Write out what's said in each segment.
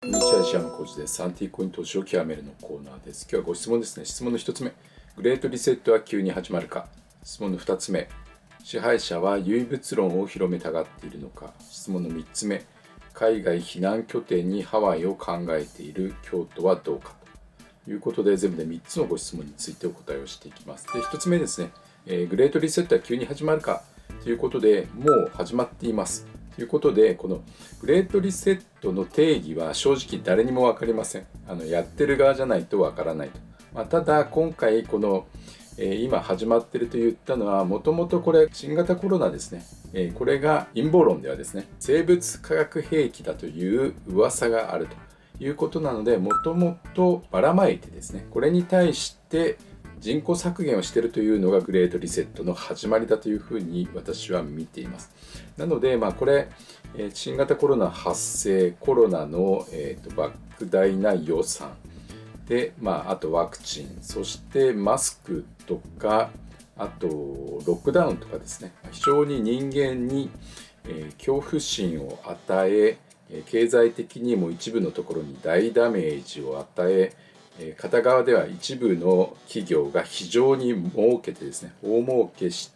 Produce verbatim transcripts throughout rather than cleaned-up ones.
こんにちは、石山浩二です。アンティークコイン投資を極めるのコーナーです。今日はご質問ですね。質問のひとつめ、グレートリセットは急に始まるか。質問のふたつめ、支配者は唯物論を広めたがっているのか。質問のみっつめ、海外避難拠点にハワイを考えている京都はどうか。ということで、全部でみっつのご質問についてお答えをしていきます。で、ひとつめですね、えー、グレートリセットは急に始まるかということで、もう始まっています。ということで、このグレートリセットの定義は正直誰にも分かりません。あのやってる側じゃないと分からないと。まあ、ただ、今回この、えー、今始まっていると言ったのは、もともとこれ新型コロナですね。えー、これが陰謀論ではですね、生物化学兵器だという噂があるということなので、もともとばらまいてですね、これに対して人口削減をしているというのがグレートリセットの始まりだというふうに私は見ています。なので、まあ、これ、新型コロナ発生、コロナの、えーと、莫大な予算で、まあ、あとワクチン、そしてマスクとか、あとロックダウンとかですね、非常に人間に、えー、恐怖心を与え、経済的にも一部のところに大ダメージを与え、片側では一部の企業が非常に儲けてですね、大儲けして、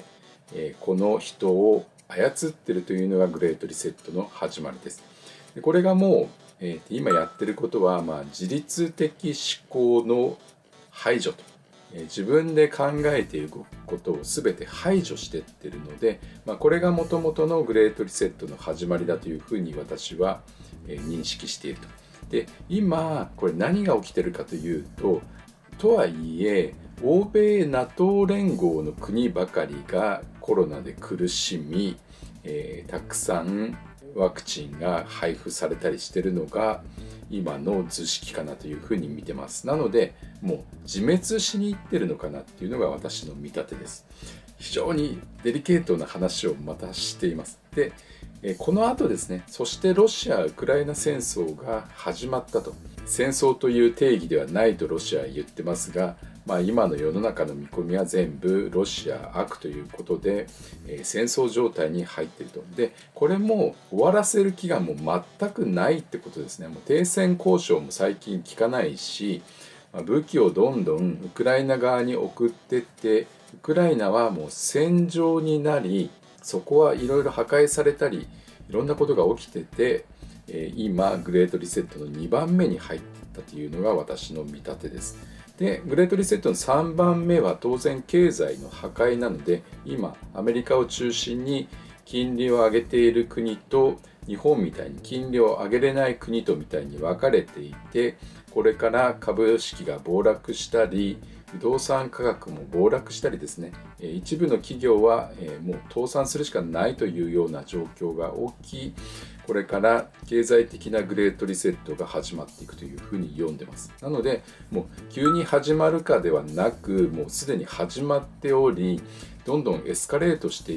この人を操っているというのがグレートリセットの始まりです。これがもう、今やってることは、まあ、自律的思考の排除と。自分で考えていることを全て排除していってるので、まあ、これがもともとのグレートリセットの始まりだというふうに私は認識していると。で、今これ何が起きてるかというと、とはいえ欧米 ナトー 連合の国ばかりがコロナで苦しみ、えー、たくさんワクチンが配布されたりしてるのが今の図式かなというふうに見てます。なのでもう自滅しにいってるのかなっていうのが私の見立てです。非常にデリケートな話をまたしています。で、この後ですね、そしてロシア・ウクライナ戦争が始まったと。戦争という定義ではないとロシアは言ってますが、まあ、今の世の中の見込みは全部ロシア悪ということで、えー、戦争状態に入っていると。で、これも終わらせる気がもう全くないってことですね。もう停戦交渉も最近聞かないし、まあ、武器をどんどんウクライナ側に送ってって、ウクライナはもう戦場になり、そこはいろいろ破壊されたり、いろんなことが起きてて、えー、今グレートリセットのにばんめに入っていったというのが私の見立てです。で、グレートリセットのさんばんめは当然経済の破壊なので、今アメリカを中心に金利を上げている国と日本みたいに金利を上げれない国とみたいに分かれていて、これから株式が暴落したり、不動産価格も暴落したりですね、一部の企業はもう倒産するしかないというような状況が起き、これから経済的なグレートリセットが始まっていくというふうに読んでます。なので、もう急に始まるかではなく、もうすでに始まっており、どんどんエスカレートしていって、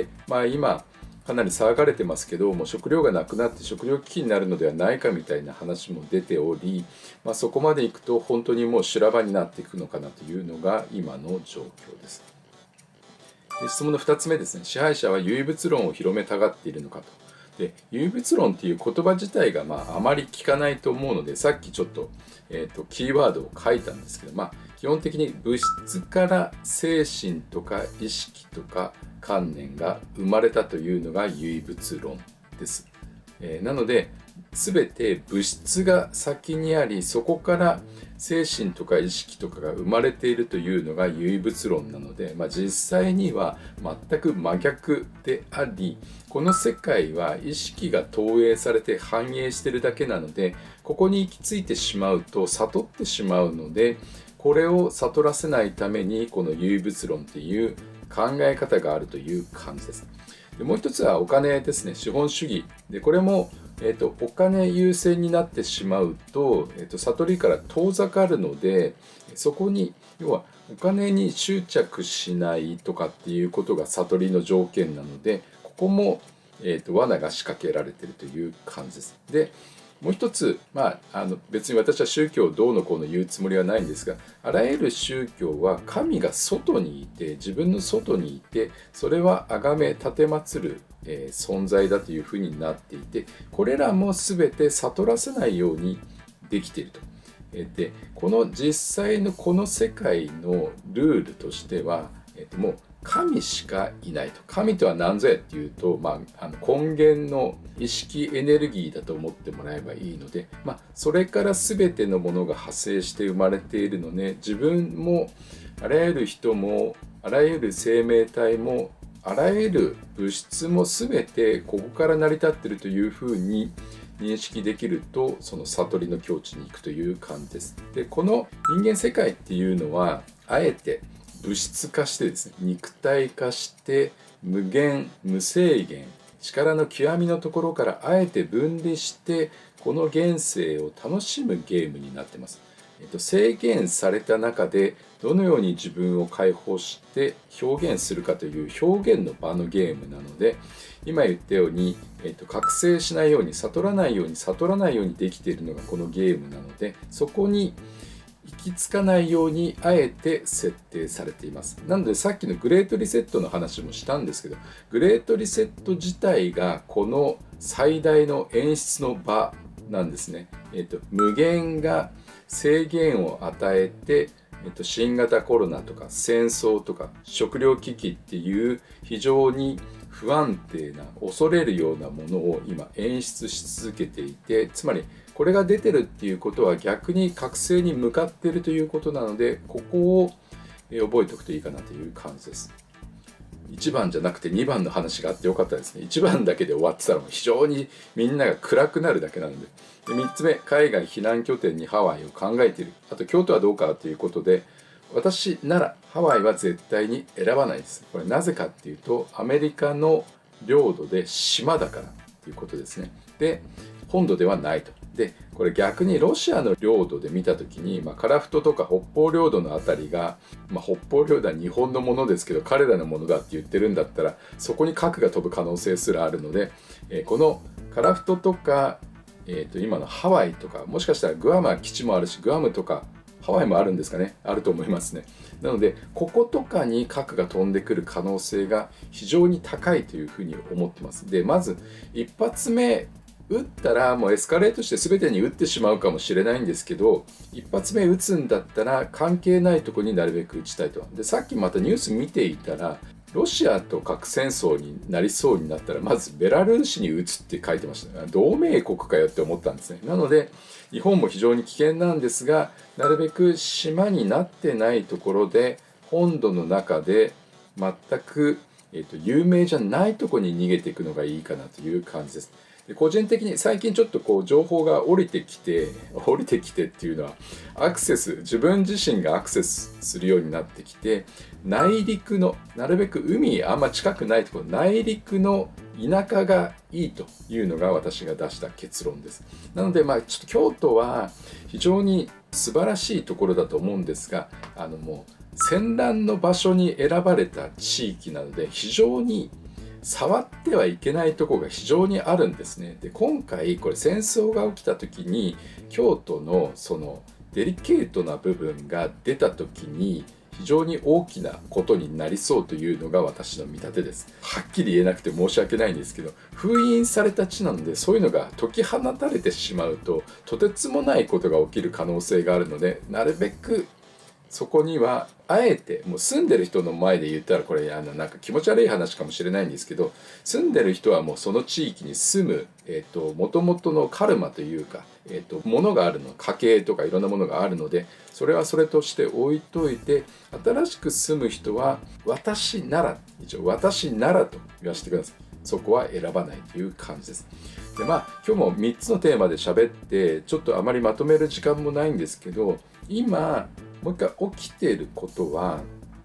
まあ今、かなり騒がれてますけど、もう食料がなくなって食料危機になるのではないかみたいな話も出ており、まあ、そこまでいくと本当にもう修羅場になっていくのかなというのが今の状況です。で、質問のふたつめですね。支配者は唯物論を広めたがっているのかと。で、唯物論っていう言葉自体がまああまり聞かないと思うので、さっきちょっと、えーと、キーワードを書いたんですけど、まあ、基本的に物質から精神とか意識とか観念が生まれたというのが唯物論です。えー、なので全て物質が先にあり、そこから精神とか意識とかが生まれているというのが唯物論なので、まあ、実際には全く真逆であり、この世界は意識が投影されて反映しているだけなので、ここに行き着いてしまうと悟ってしまうので、これを悟らせないためにこの唯物論っていう考え方があるという感じです。で、もう一つはお金ですね。資本主義で、これもえーと、お金優先になってしまうと、えーと、悟りから遠ざかるので、そこに要はお金に執着しないとかっていうことが悟りの条件なので、ここも、えーと、罠が仕掛けられているという感じです。で、 もう一つ、まあ、あの別に私は宗教をどうのこうの言うつもりはないんですが、あらゆる宗教は神が外にいて、自分の外にいて、それは崇め奉る、えー、存在だというふうになっていて、これらも全て悟らせないようにできていると。でこの実際のこの世界のルールとしては、えっと、もう神しかいないと。神とは何ぞやっていうと、まあ、あの根源の意識エネルギーだと思ってもらえばいいので、まあ、それから全てのものが派生して生まれているので、自分もあらゆる人もあらゆる生命体もあらゆる物質も全てここから成り立っているというふうに認識できると、その悟りの境地に行くという感じです。でこの人間世界っていうのはあえて物質化してですね、肉体化して無限無制限、力の極みのところからあえて分離してこの現世を楽しむゲームになってます。えっと、制限された中でどのように自分を解放して表現するかという表現の場のゲームなので、今言ったように、えっと、覚醒しないように悟らないように悟らないようにできているのがこのゲームなので、そこに行き着かないようにあえて設定されています。なのでさっきのグレートリセットの話もしたんですけど、グレートリセット自体がこの最大の演出の場なんですね。えっと、無限が制限を与えて、えっと、新型コロナとか戦争とか食糧危機っていう非常に不安定な恐れるようなものを今演出し続けていて、つまりこれが出てるっていうことは逆に覚醒に向かっているということなので、ここを覚えておくといいかなという感じです。いちばんじゃなくてにばんの話があってよかったですね。いちばんだけで終わってたらもう非常にみんなが暗くなるだけなので。でみっつめ、海外避難拠点にハワイを考えている。あと京都はどうかということで、私ならハワイは絶対に選ばないです。これなぜかっていうと、アメリカの領土で島だからということですね。で、本土ではないと。で、これ逆にロシアの領土で見たときに、まあ、樺太とか北方領土のあたりが、まあ、北方領土は日本のものですけど、彼らのものだって言ってるんだったら、そこに核が飛ぶ可能性すらあるので、えー、この樺太とか、えー、と今のハワイとか、もしかしたらグアムは基地もあるし、グアムとかハワイもあるんですかね、あると思いますね。なのでこことかに核が飛んでくる可能性が非常に高いというふうに思ってます。でまず一発目撃ったらもうエスカレートして全てに撃ってしまうかもしれないんですけど、一発目撃つんだったら関係ないところになるべく撃ちたいと。でさっきまたニュース見ていたら、ロシアと核戦争になりそうになったらまずベラルーシに撃つって書いてました。同盟国かよって思ったんですね。なので日本も非常に危険なんですが、なるべく島になってないところで本土の中で全く、えーと、有名じゃないところに逃げていくのがいいかなという感じです。で個人的に最近ちょっとこう情報が降りてきて降りてきてっていうのはアクセス自分自身がアクセスするようになってきて、内陸のなるべく海あんま近くないところ、内陸の田舎がいいというのが私が出した結論です。なのでまあちょっと京都は非常に素晴らしいところだと思うんですが、あのもう戦乱の場所に選ばれた地域なので非常に触ってはいけないところが非常にあるんですね。で今回これ戦争が起きた時に京都のそのデリケートな部分が出た時に非常に大きなことになりそうというのが私の見立てです。はっきり言えなくて申し訳ないんですけど、封印された地なのでそういうのが解き放たれてしまうととてつもないことが起きる可能性があるので、なるべくそこにはあえてもう住んでる人の前で言ったらこれあのなんか気持ち悪い話かもしれないんですけど、住んでる人はもうその地域に住むえっと元々のカルマというか、えっとものがあるの、家系とかいろんなものがあるので、それはそれとして置いといて、新しく住む人は私なら一応私ならと言わせてください。そこは選ばないという感じです。でまあ今日もみっつのテーマで喋ってちょっとあまりまとめる時間もないんですけど、今もう一回起きていることは、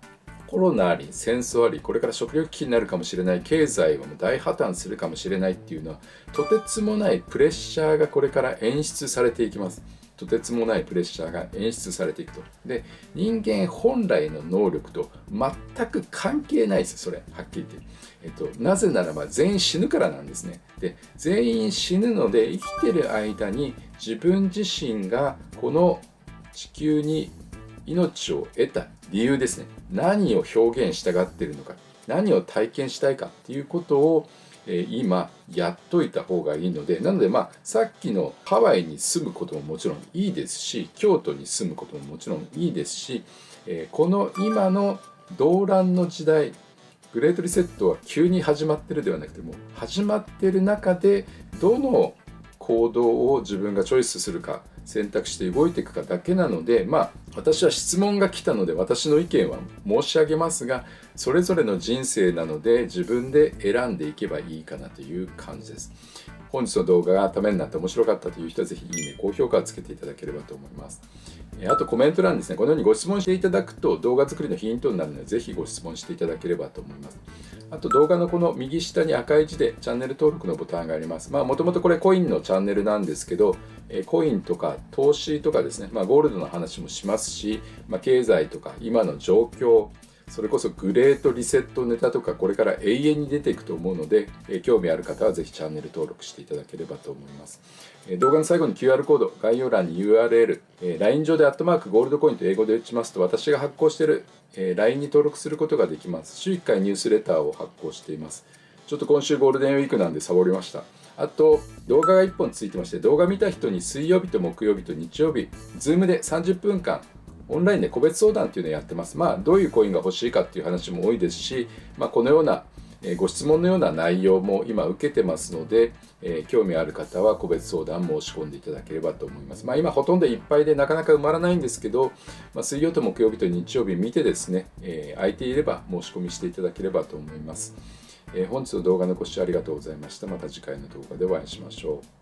コロナあり、戦争あり、これから食糧危機になるかもしれない、経済がもう大破綻するかもしれないっていうのは、とてつもないプレッシャーがこれから演出されていきます。とてつもないプレッシャーが演出されていくと。で、人間本来の能力と全く関係ないですよ、それ、はっきり言って。えっと、なぜならば全員死ぬからなんですね。で、全員死ぬので、生きてる間に自分自身がこの地球に命を得た理由ですね。何を表現したがっているのか、何を体験したいかっていうことをえ今やっといた方がいいので、なのでまあさっきのハワイに住むことももちろんいいですし、京都に住むことももちろんいいですし、えこの今の動乱の時代、グレートリセットは急に始まってるではなくても始まってる中でどの行動を自分がチョイスするか選択して動いていくかだけなので、まあ私は質問が来たので私の意見は申し上げますが、それぞれの人生なので自分で選んでいけばいいかなという感じです。本日の動画がためになって面白かったという人はぜひいいね、高評価をつけていただければと思います。あとコメント欄ですね、このようにご質問していただくと動画作りのヒントになるのでぜひご質問していただければと思います。あと動画のこの右下に赤い字でチャンネル登録のボタンがあります。まあもともとこれコインのチャンネルなんですけど、コインとか投資とかですね、まあ、ゴールドの話もしますし、まあ、経済とか今の状況、それこそグレートリセットネタとかこれから永遠に出ていくと思うので、え興味ある方はぜひチャンネル登録していただければと思います。え動画の最後に キューアール コード、概要欄に ユーアールエル、え ライン 上でアットマークゴールドコインと英語で打ちますと私が発行している、え ライン に登録することができます。週いっかいニュースレターを発行しています。ちょっと今週ゴールデンウィークなんでサボりました。あと動画がいっぽんついてまして、動画見た人に水曜日と木曜日と日曜日、Zoom でさんじゅっぷんかんオンラインで個別相談っていうのをやってます。まあ、どういうコインが欲しいかっていう話も多いですし、まあ、このようなご質問のような内容も今受けてますので、えー、興味ある方は個別相談申し込んでいただければと思います。まあ、今ほとんどいっぱいでなかなか埋まらないんですけど、まあ、水曜と木曜日と日曜日見てですね、えー、空いていれば申し込みしていただければと思います。えー、本日の動画のご視聴ありがとうございました。また次回の動画でお会いしましょう。